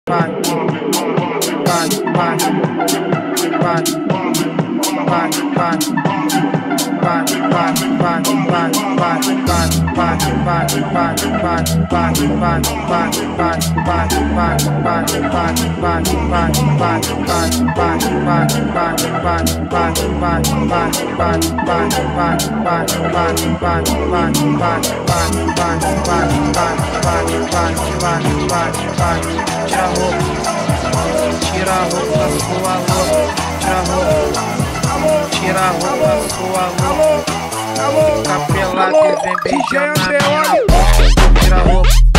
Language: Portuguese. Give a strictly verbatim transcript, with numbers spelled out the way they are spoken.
Tira a roupa, sua louca. Tira a roupa, tira a roupa, sua louca. Fica pelado e vem beijar na minha boca. Tira a roupa,